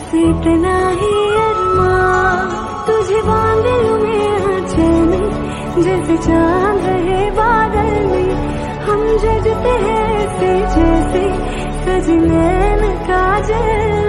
से इतना ही अरमां, तुझे बांध लूं मैं आंचल में, जैसे चांद रहे बादल में। हम जगते हैं ऐसे जैसे सजी नैन काजल